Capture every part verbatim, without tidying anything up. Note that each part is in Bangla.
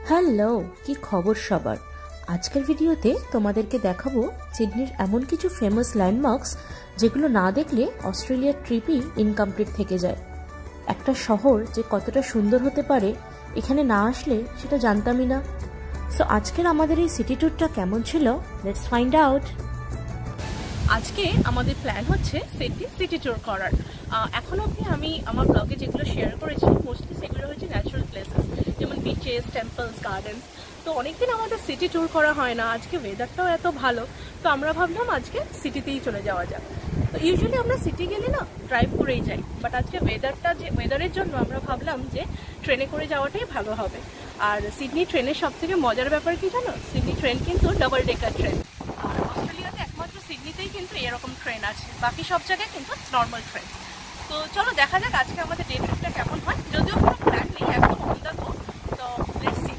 হ্যালো, কি খবর সবার। আজকের ভিডিওতে তোমাদেরকে দেখাবো সিডনির এমন কিছু ফেমাস ল্যান্ডমার্কস যেগুলো না দেখলে অস্ট্রেলিয়ার ট্রিপই ইনকমপ্লিট থেকে যায়। একটা শহর যে কতটা সুন্দর হতে পারে এখানে না আসলে সেটা জানতামই না। সো আজকের আমাদের এই সিটি ট্যুরটা কেমন ছিল, লেটস ফাইন্ড আউট। আজকে আমাদের প্ল্যান হচ্ছে সিডনি সিটি ট্যুর করার। এখন অবধি আমি আমার ব্লগে যেগুলো শেয়ার করেছি মোস্টলি সেগুলো হচ্ছে ন্যাচারাল প্লেসেস, যেমন বিচেস, টেম্পলস, গার্ডেন্স। তো অনেকদিন আমাদের সিটি ট্যুর করা হয় না, আজকে ওয়েদারটাও এত ভালো, তো আমরা ভাবলাম আজকে সিটিতেই চলে যাওয়া যাক। তো ইউজুয়ালি আমরা সিটি গেলে না ড্রাইভ করেই যাই, বাট আজকে ওয়েদারটা যে ওয়েদারের জন্য আমরা ভাবলাম যে ট্রেনে করে যাওয়াটাই ভালো হবে। আর সিডনি ট্রেনের সব থেকে মজার ব্যাপার কি জানো, সিডনি ট্রেন কিন্তু ডাবল ডেকার ট্রেন। আর অস্ট্রেলিয়াতে একমাত্র সিডনিতেই কিন্তু এরকম ট্রেন আছে, বাকি সব জায়গায় কিন্তু নর্মাল ট্রেন। তো চলো দেখা যাক আজকে আমাদের ডে ট্রিপটা কেমন হয়। যদিও কোনো প্ল্যান নেই, একদম অন দ্য গো। তো লেটস সি।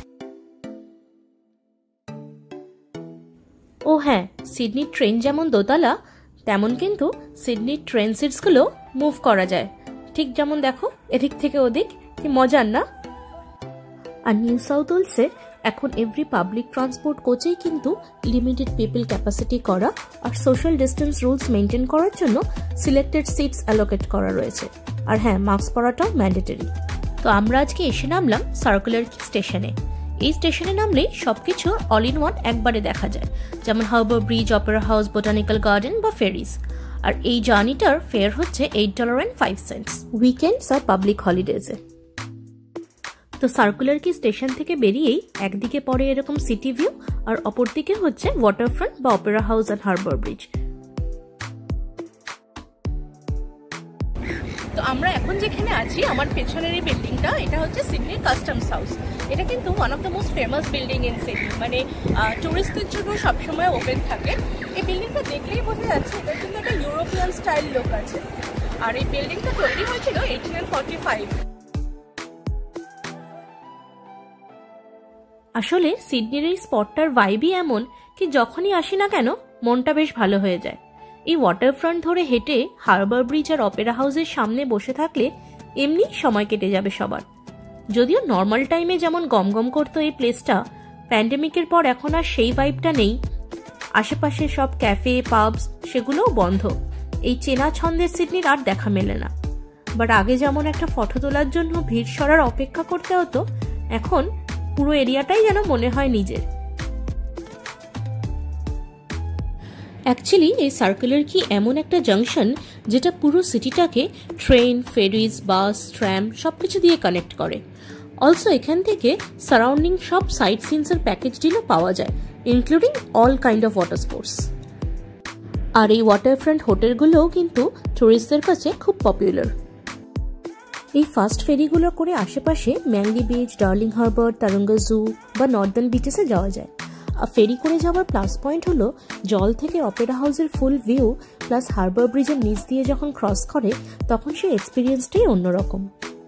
ও হ্যাঁ, সিডনির ট্রেন যেমন দোতলা তেমন কিন্তু সিডনির ট্রেন সিটসগুলো মুভ করা যায়। ঠিক যেমন দেখো এদিক থেকে ওদিক, কি মজার না। আর নিউ সাউথ ওয়েলসে এখন এভরি পাবলিক ট্রান্সপোর্ট কোচেই কিন্তু লিমিটেড পিপল ক্যাপাসিটি করা আর সোশ্যাল ডিস্টেন্স রুলস মেনটেন করার জন্য সিলেক্টেড সিটস অ্যালোকেট করা রয়েছে। আর হ্যাঁ, মাস্ক পরাটাও ম্যান্ডেটরি। তো আমরা আজকে এসে নামলাম সার্কুলার স্টেশনে। এই স্টেশনে নামলেই সবকিছু অল ইন ওয়ান একবারে দেখা যায়, যেমন harbour bridge, opera house, botanical garden বা ফেরিজ। আর এই জার্নিটার ফেয়ার হচ্ছে eight dollar and five cents weekends আর পাবলিক হলিডেজে। তো সার্কুলার কি স্টেশন থেকে বেরিয়েই একদিকে পড়ে এরকম সিটি ভিউ আর অপরদিকে হচ্ছে ওয়াটারফ্রন্ট বা অপেরা হাউস আর হারবার ব্রিজ। তো আমরা এখন যেখানে আছি, আমার পেছনের এই বিল্ডিংটা, এটা হচ্ছে সিডনির কাস্টমস হাউস। এটা কিন্তু one of the most famous building in Sydney, মানে টুরিস্টদের জন্য সবসময় ওপেন থাকে। এই বিল্ডিংটা দেখলেই বোঝা যাচ্ছে এটা কিন্তু একটা ইউরোপিয়ান স্টাইল লুক আছে। আর এই বিল্ডিংটা তৈরি হয়েছিল এইটিন ফর্টি ফাইভ। আসলে সিডনির এই স্পটটার ভাইবই এমন কি যখনই আসি না কেন মনটা বেশ ভালো হয়ে যায়। এই ওয়াটারফ্রন্ট ধরে হেঁটে হারবার ব্রিজ আর অপেরা হাউসের সামনে বসে থাকলে এমনি সময় কেটে যাবে সবার। যদিও নর্মাল টাইমে যেমন গমগম করতো এই প্লেসটা, প্যান্ডেমিকের পর এখন আর সেই ভাইবটা নেই। আশেপাশে সব ক্যাফে, পাবস সেগুলোও বন্ধ। এই চেনা ছন্দের সিডনির আর দেখা মেলে না। বাট আগে যেমন একটা ফটো তোলার জন্য ভিড় সরার অপেক্ষা করতে হতো, এখন পুরো এরিয়াটাই যেন মনে হয় নিজের। অ্যাকচুয়ালি এই সার্কুলার কি এমন একটা জাংশন যেটা পুরো সিটিটাকে ট্রেন, ফেরিজ, বাস, ট্র্যাম সবকিছু দিয়ে কানেক্ট করে। অলসো এখান থেকে সারাউন্ডিং সব সাইট সিনসের প্যাকেজ ডিলও পাওয়া যায়, including all kind of water sports. আর এই ওয়াটারফ্রন্ট হোটেলগুলোও কিন্তু টুরিস্টদের কাছে খুব পপুলার। এই ফাস্ট ফেরিগুলো করে আশেপাশে Manly beach, Darling harbour, Taronga zoo বা নর্দার্ন বিচেসে যাওয়া যায়। আর ফেরি করে যাওয়ার প্লাস পয়েন্ট হলো জল থেকে অপেরা হাউসের ফুল ভিউ প্লাস হারবার ব্রিজের নিচ দিয়ে যখন ক্রস করে তখন সেই এক্সপিরিয়েন্সটাই অন্যরকম।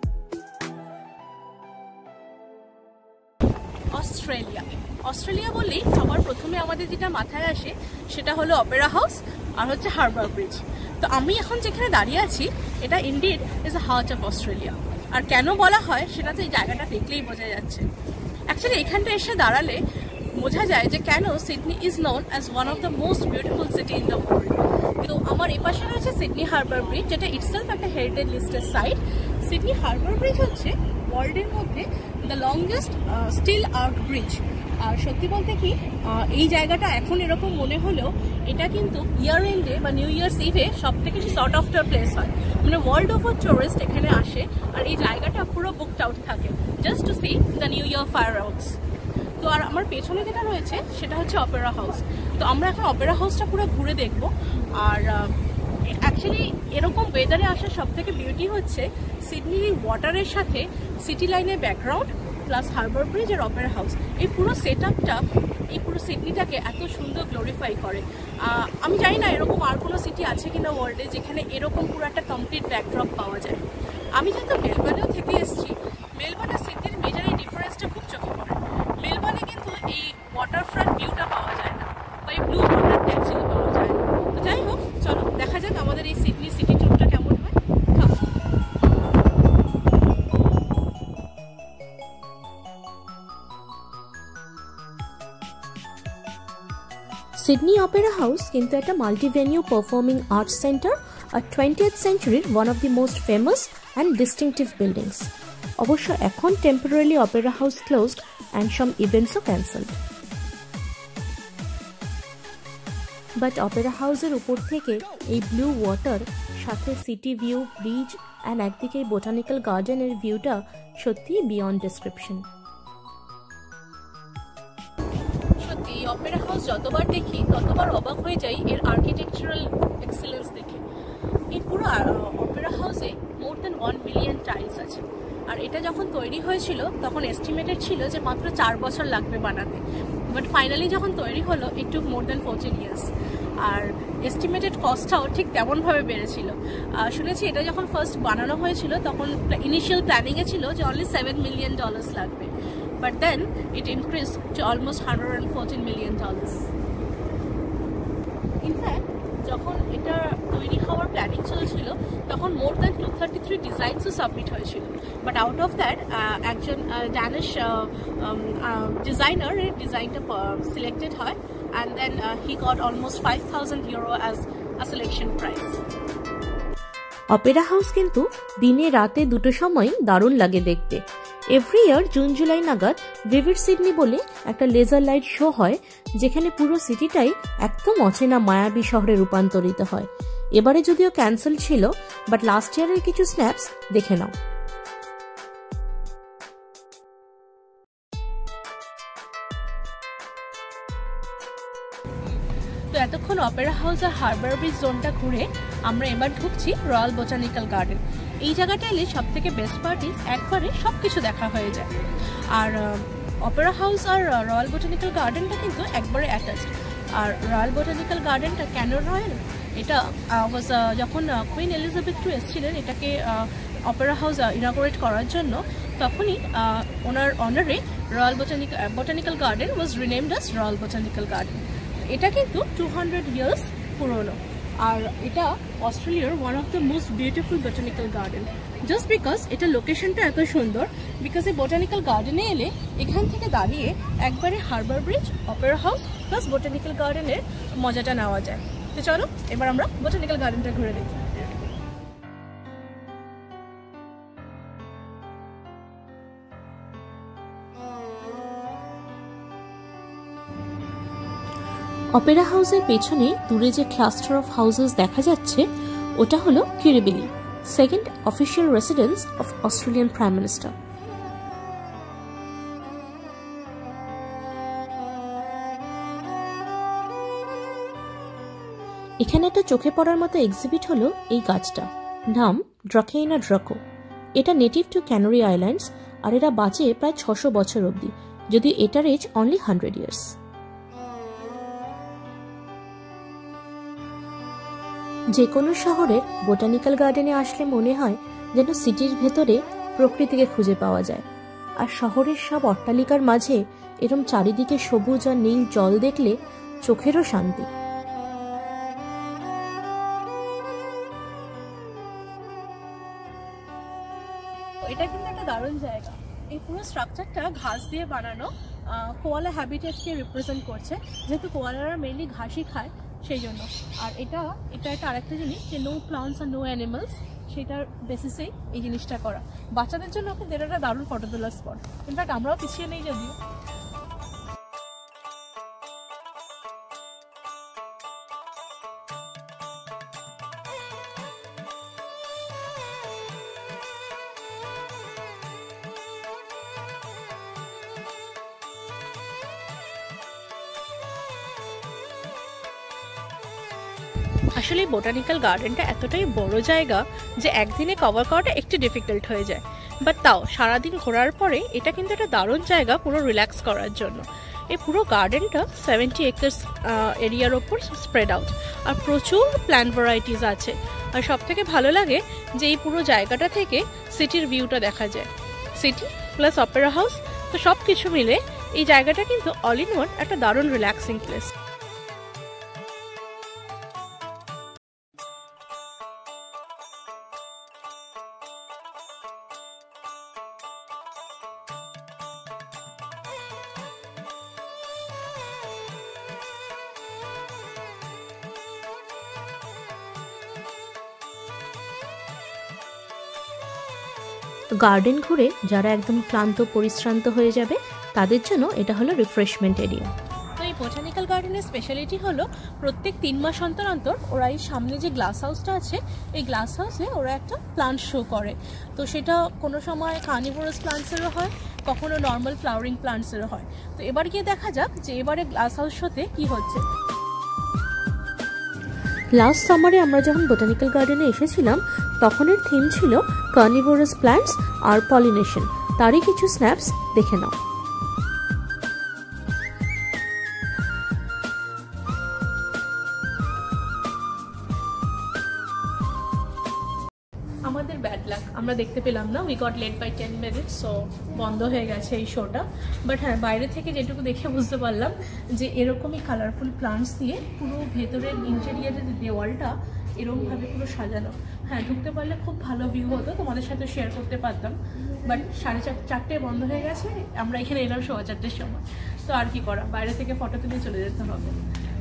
অস্ট্রেলিয়া অস্ট্রেলিয়া বললেই সবার প্রথমে আমাদের যেটা মাথায় আসে সেটা হলো অপেরা হাউস আর হচ্ছে হারবার ব্রিজ। তো আমি এখন যেখানে দাঁড়িয়ে আছি এটা indeed is the heart of Australia. আর কেন বলা হয় সেটা তো এই জায়গাটা দেখলেই বোঝা যাচ্ছে। অ্যাকচুয়ালি এখানটা এসে দাঁড়ালে বোঝা যায় যে কেন Sydney is known as one of the most beautiful city in the world. তো আমার এই পাশে রয়েছে সিডনি হারবার ব্রিজ, যেটা ইটসেলফ একটা heritage listed site. Sydney harbour bridge হচ্ছে ওয়ার্ল্ডের মধ্যে the longest steel arch bridge. আর সত্যি বলতে কি এই জায়গাটা এখন এরকম মনে হলেও এটা কিন্তু ইয়ার এন্ডে বা নিউ ইয়ার্স ইভে সব থেকে শর্ট আফটার প্লেস হয়, মানে ওয়ার্ল্ড ওভার টুরিস্ট এখানে আসে আর এই জায়গাটা পুরো বুকড আউট থাকে just to see the new year fire outs. তো আর আমার পেছনে যেটা রয়েছে সেটা হচ্ছে অপেরা হাউস। তো আমরা এখন অপেরা হাউসটা পুরো ঘুরে দেখব। আর অ্যাকচুয়ালি এরকম ওয়েদারে আসার সব থেকে বিউটি হচ্ছে সিডনির ওয়াটারের সাথে সিটি লাইনের ব্যাকগ্রাউন্ড প্লাস হারবার ব্রিজ আর অপেরা হাউস, এই পুরো সেট আপটা এই পুরো সিডনিটাকে এত সুন্দর গ্লোরিফাই করে। আমি জানি না এরকম আর কোনো সিটি আছে কিনা ওয়ার্ল্ডে যেখানে এরকম পুরো একটা কমপ্লিট ব্যাকড্রপ পাওয়া যায়। আমি যেহেতু মেলবার্নেও থেকে এসেছি, মেলবার্ন আর সিডনির মেজর এই ডিফারেন্সটা খুব চোখে পড়ে। মেলবার্নে কিন্তু এই ওয়াটারফ্রন্ট ভিউটা পাওয়া যায় না বা এই ব্লু ওয়াটারটা অ্যাকচুয়ালি পাওয়া যায় না। তো যাই হোক, চলো দেখা যাক আমাদের এই সিডনি সিটি ট্যুরটা কেমন হয়। সিডনি অপেরা হাউস কিন্তু একটা মাল্টিভেনিউ পারফর্মিং আর্টস সেন্টার আর টোয়েন্টিয়েথ সেঞ্চুরির one of the most famous and distinctive buildings. অবশ্য এখন temporary opera house closed and some ইভেন্টসও ক্যান্সেলড। বাট অপেরা হাউসের উপর থেকে এই ব্লু ওয়াটার সাথে সিটি ভিউ, ব্রিজ অ্যান্ড একদিকে বোটানিক্যাল গার্ডেনের ভিউটা সত্যিই বিয়ন্ড ডেসক্রিপশন। সত্যি এই অপেরা হাউস যতবার দেখি ততবার অবাক হয়ে যাই এর আর্কিটেকচারাল এক্সেলেন্স দেখে। এই পুরো অপেরা হাউসে more than one million tiles আছে। আর এটা যখন তৈরি হয়েছিল তখন এস্টিমেটেড ছিল যে মাত্র চার বছর লাগবে বানাতে, বাট ফাইনালি যখন তৈরি হলো it took more than fourteen years. আর এস্টিমেটেড কস্টটাও ঠিক তেমনভাবে বেড়েছিল। শুনেছি এটা যখন ফার্স্ট বানানো হয়েছিল তখন ইনিশিয়াল প্ল্যানিংয়ে ছিল যে অনলি সেভেন মিলিয়ন ডলার্স লাগবে, but then it increase to almost hundred and fourteen million dollars. In fact যখন এটা তৈরি হওয়ার প্ল্যানিং চলছিল তখন more than two thirty three ডিজাইনসও সাবমিট হয়েছিল, বাট আউট অফ দ্যাট একজন ড্যানিশ ডিজাইনার এর ডিজাইনটা সিলেক্টেড হয় and then he got almost five thousand euro as a selection price. Opera house কিন্তু দিনে রাতে দুটো সময় দারুণ লাগে দেখতে। এভরি ইয়ার জুন জুলাই নাগাদ ভিভিড সিডনি বলে একটা লেজার লাইট শো হয়, যেখানে পুরো সিটিটাই একদম অচেনা মায়াবী শহরে রূপান্তরিত হয়। এবারে যদিও ক্যান্সেল ছিল, বাট লাস্ট ইয়ারের কিছু স্ন্যাপস দেখে নাও। তো এতক্ষণ অপেরা হাউস আর হারবার ব্রিজ জোনটা ঘুরে আমরা এবার ঢুকছি রয়্যাল বোটানিক্যাল গার্ডেন। এই জায়গাটা এলে সব থেকে বেস্ট পার্টি একবারে সব কিছু দেখা হয়ে যায়। আর অপেরা হাউস আর রয়্যাল বোটানিক্যাল গার্ডেনটা কিন্তু একবারে অ্যাটাচড। আর রয়্যাল বোটানিক্যাল গার্ডেনটা কেন রয়্যাল, এটা ওয়াজ যখন কুইন এলিজাবেথ টু এসেছিলেন এটাকে অপেরা হাউস ইনঅগরেট করার জন্য, তখনই ওনার অনারে royal botanic botanical garden was renamed as royal botanical garden. এটা কিন্তু টু হান্ড্রেড ইয়ার্স পুরনো, আর এটা অস্ট্রেলিয়ার one of the most beautiful botanical garden. Just because এটা লোকেশনটা এত সুন্দর, বিকজ এই বোটানিক্যাল গার্ডেনে এলে এখান থেকে দাঁড়িয়ে একবারে harbour bridge, opera house plus botanical গার্ডেনের মজাটা নেওয়া যায়। তো চলো এবার আমরা বোটানিক্যাল গার্ডেনটা ঘুরে দেখি। অপেরা হাউসের পেছনে দূরে যে ক্লাস্টার অফ হাউসেস দেখা যাচ্ছে ওটা হলো Kirribilli, second official residence of Australian prime minister. এখানে একটা চোখে পড়ার মতো এক্সিবিট হলো এই গাছটা, নাম ড্রাকেইনা ড্রাকো। এটা নেটিভ টু ক্যানারি আইল্যান্ডস, আর এরা বাঁচে প্রায় ছশো বছর অবধি, যদিও এটার এজ অনলি হান্ড্রেড ইয়ার্স। যে কোনো শহরের বোটানিক্যাল গার্ডেনে আসলে মনে হয় যেন সিটির ভেতরে প্রকৃতিকে খুঁজে পাওয়া যায়। আর শহরের সব অট্টালিকার মাঝে এরম চারিদিকে সবুজ আর নীল জল দেখলে চোখেরও শান্তি। এটা কিন্তু একটা দারুণ জায়গা। এই পুরো স্ট্রাকচারটা ঘাস দিয়ে বানানো, কোয়ালা হ্যাবিটেটকে রিপ্রেজেন্ট করছে, যেহেতু কোয়ালারা মেইনলি ঘাসই খায় সেই জন্য। আর এটা এটা একটা আরেকটা জিনিস যে নো প্লান্টস আর নো অ্যানিমালস, সেটার বেসিসেই এই জিনিসটা করা। বাচ্চাদের জন্য কিন্তু এটা একটা দারুণ ফটো তোলার স্পট। ইনফ্যাক্ট আমরাও পিছিয়ে নেই যদিও। আসলে বোটানিক্যাল গার্ডেনটা এতটাই বড় জায়গা যে একদিনে কভার করাটা একটু ডিফিকাল্ট হয়ে যায়, বাট তাও সারাদিন ঘোরার পরে এটা কিন্তু একটা দারুণ জায়গা পুরো রিল্যাক্স করার জন্য। এই পুরো গার্ডেনটা সেভেন্টি একর্স এরিয়ার ওপর স্প্রেড আউট, আর প্রচুর প্ল্যান্ট ভ্যারাইটিস আছে। আর সব থেকে ভালো লাগে যে এই পুরো জায়গাটা থেকে সিটির ভিউটা দেখা যায়, সিটি প্লাস অপেরা হাউস, তো সব কিছু মিলে এই জায়গাটা কিন্তু অল ইন ওয়ান একটা দারুণ রিল্যাক্সিং প্লেস। তো গার্ডেন ঘুরে যারা একদম ক্লান্ত পরিশ্রান্ত হয়ে যাবে তাদের জন্য এটা হলো রিফ্রেশমেন্ট এরিয়া। তো এই বোটানিক্যাল গার্ডেনের স্পেশালিটি হলো প্রত্যেক তিন মাস অন্তর অন্তর ওরা এই সামনে যে গ্লাস হাউসটা আছে এই গ্লাস হাউসে ওরা একটা প্লান্ট শো করে। তো সেটা কোনো সময় কার্নিভোরাস প্লান্টসেরও হয়, কখনো নর্মাল ফ্লাওয়ারিং প্লান্টসেরও হয়। তো এবার গিয়ে দেখা যাক যে এবারে গ্লাস হাউস শোতে কি হচ্ছে। লাস্ট সামারে আমরা যখন বোটানিক্যাল গার্ডেনে এসেছিলাম তখন এর থিম ছিল কার্নিভোরাস প্ল্যান্টস আর পলিনেশন। তারই কিছু স্ন্যাপস দেখে নাও। আমাদের ব্যাড লাক, আমরা দেখতে পেলাম না, we got late by ten minutes, so বন্ধ হয়ে গেছে এই শোটা। বাট হ্যাঁ, বাইরে থেকে যেটুকু দেখে বুঝতে পারলাম যে এরকমই কালারফুল প্লান্টস দিয়ে পুরো ভেতরের ইন্টেরিয়ারের দেওয়ালটা এরকমভাবে পুরো সাজানো। হ্যাঁ, ঢুকতে পারলে খুব ভালো ভিউ হতো, তোমাদের সাথে শেয়ার করতে পারতাম। বাট সাড়ে চার চারটে বন্ধ হয়ে গেছে, আমরা এখানে এলাম সোয়া চারটের সময়। তো আর কি করা, বাইরে থেকে ফটো তুলে চলে যেতে হবে।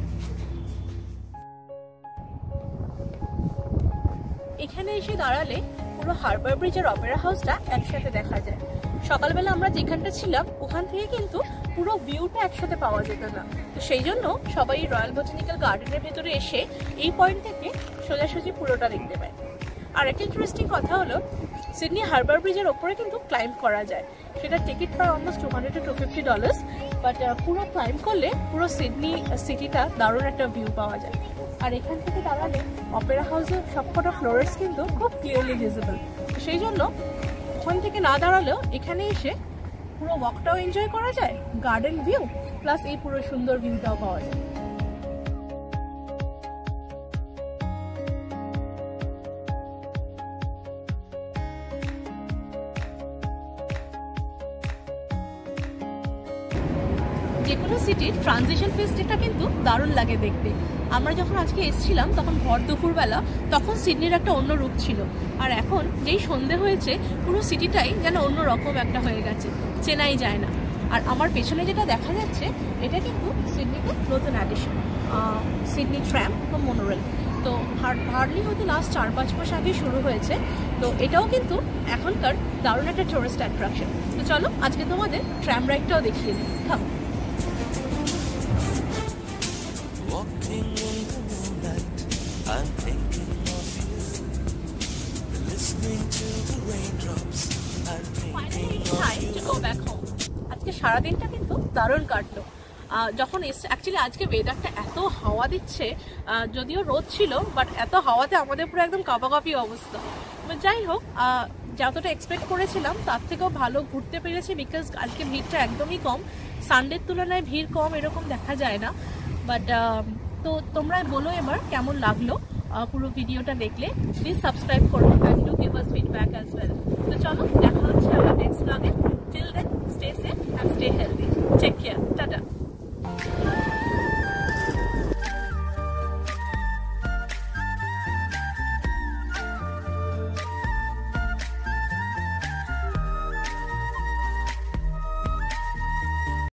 এখানে এসে দাঁড়ালে পুরো হারবার ব্রিজ আর অপেরা হাউসটা একসাথে দেখা যায়। সকালবেলা আমরা যেখানটা ছিলাম ওখান থেকে কিন্তু পুরো ভিউটা একসাথে পাওয়া যেত না। তো সেই জন্য সবাই রয়্যাল বোটানিক্যাল গার্ডেনের ভেতরে এসে এই পয়েন্ট থেকে সোজাসুজি পুরোটা দেখতে পায়। আর একটা ইন্টারেস্টিং কথা হলো সিডনি হারবার ব্রিজের ওপরে কিন্তু ক্লাইম্ব করা যায়। সেটা টিকিট পায় almost two hundred to two fifty dollars. But পুরো ক্লাইম্ব করলে পুরো সিডনি সিটিটা দারুণ একটা ভিউ পাওয়া যায়। আর এখান থেকে দাঁড়ালে অপেরা হাউসের সবকটা ফ্লোরেস কিন্তু খুব ক্লিয়ারলি ভিজিবল। সেই জন্য ওখান থেকে না দাঁড়ালেও এখানে এসে পুরো ওয়াকটাও এনজয় করা যায়, গার্ডেন ভিউ প্লাস এই পুরো সুন্দর ভিউটাও পাওয়া যায়। যে কোনো সিটির ট্রানজিশন ফেজটা কিন্তু দারুণ লাগে দেখতে। আমরা যখন আজকে এসেছিলাম তখন ভর দুপুরবেলা, তখন সিডনির একটা অন্য রূপ ছিল। আর এখন যেই সন্ধে হয়েছে পুরো সিটিটাই যেন অন্য রকম একটা হয়ে গেছে, চেনাই যায় না। আর আমার পেছনে যেটা দেখা যাচ্ছে এটা কিন্তু সিডনিতে নতুন অ্যাডিশন, সিডনি ট্র্যাম বা মোনোরেল। তো হার্ডলি হয়তো লাস্ট চার পাঁচ মাস আগে শুরু হয়েছে। তো এটাও কিন্তু এখনকার দারুণ একটা টুরিস্ট অ্যাট্রাকশন। তো চলো আজকে তোমাদের ট্র্যাম রাইডটাও দেখিয়ে দিই। থাক। Walking in the moonlight, I'm thinking of you. Listening to the raindrops, I'm thinking of you. আজকে সারাদিনটা কিন্তু দারুণ কাটলো। যখন অ্যাকচুয়ালি আজকে ওয়েদারটা এত হাওয়া দিচ্ছে, যদিও রোদ ছিল বাট এত হাওয়াতে আমাদের পুরো একদম কাঁপাকাঁপি অবস্থা। যাই হোক, যতটা এক্সপেক্ট করেছিলাম তার থেকেও ভালো ঘুরতে পেরেছি, বিকজ আজকে ভিড়টা একদমই কম। সানডের তুলনায় ভিড় কম এরকম দেখা যায় না। বাট তো তোমরা বলো এবার কেমন লাগলো পুরো ভিডিওটা দেখলে। প্লিজ সাবস্ক্রাইব করো and do give us feedback as well. তো চলো দেখা হচ্ছে আমার নেক্সট ব্লগে। Till then stay safe and stay healthy. Take care, tata.